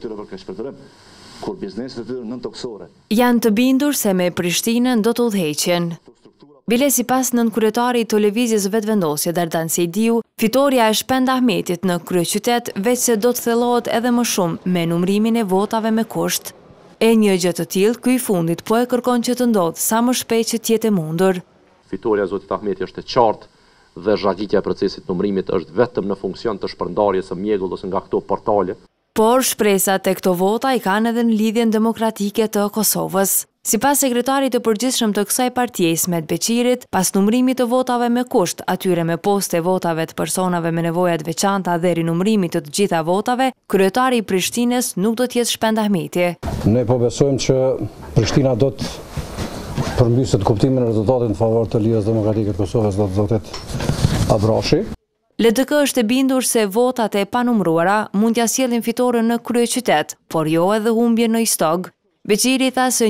Janë të bindur se me Prishtinën do të udhëheqen. Bile sipas nënkryetari i televizjes vetëvendosje Dardan Sejdiu, fitoria e Shpend Ahmetit në kryeqytet veç se do të thellohet edhe më shumë me numrimin e votave me kusht. E një gjë të tillë, ky i fundit po e kërkon që të ndodhë sa më shpejt që të jetë e mundur. Fitoria e zotit Ahmeti është e qartë dhe zharditja e procesit numrimit është vetëm në funksion të shpërndarjes së mjegullës nga këto portale. Por shpresat e këto vota i kanë edhe në lidhjen demokratike të Kosovës. Sipas sekretarit të përgjithshëm të kësaj partie Ismet Beqirit, pas numrimit të votave me kusht, atyre me poste votave të personave me nevoja të veçanta dhe rinumrimit të gjitha votave, kryetari i Prishtinës nuk do të jetë Shpend Ahmeti. Ne po besojmë që Prishtina do të përmbyset kuptimin e rezultatit në favor të Lidhjes Demokratike të Kosovës do të zotit Abrashi. LDK është e bindur se votat e panumruara mund t'ja sjellin fitoren në kryeqytet, por jo edhe humbje në Istog. Beqiri tha se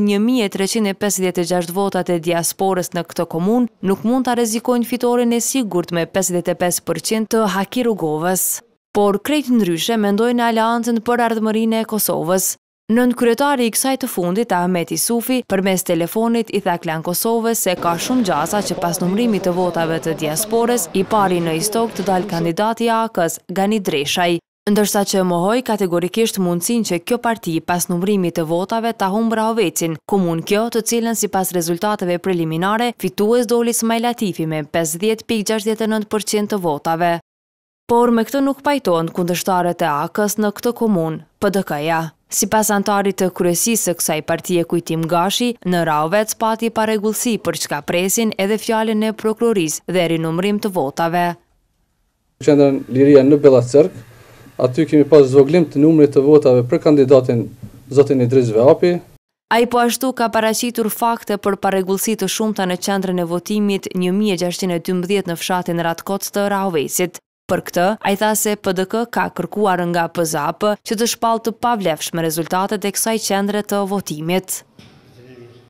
1356 votat e diasporës në këtë komunë nuk mund ta rrezikojnë fitoren e sigurt me 55% të Haki Rugovës. Por krejt ndryshe mendojnë aleancën për ardhmërinë e Kosovës. Nënkryetari i kësaj të fundit, Ahmeti Sufi, përmes telefonit i tha Klan Kosovës se ka shumë gjasa që pas numrimit të votave të diasporës, i pari në Istog të dalë kandidati i AK-s, Gani Dreshaj, ndërsa që mohoi kategorikisht mundësinë që kjo parti pas numrimit të votave ta humbë Rahovecin, komunë kjo të cilën sipas rezultateve preliminare fitues doli Ismail Latifi me 50.69% të votave. Por me këtë nuk pajtohen kundërshtarët e AK-s në këtë komunë, PDK-ja. Sipas antarit të kryesisë së kësaj partie Kujtim Gashi, në Rahovec pati parregullsi për çka presin edhe fjalën e prokurorisë dhe rinumrim të votave. Qendra Liria në Bellacerk, aty kemi pas zvoglim të numrit të votave për kandidatin zotin Idris Veapi. Ai po ashtu ka paraqitur fakte për parregullsi të shumta në qendrën e votimit 1612 në fshatin Ratkoc të Rahovecit. Për këtë, ai tha se PDK ka kërkuar nga PZAP që të shpallë të pavlefshme rezultatet e kësaj qendre të votimit.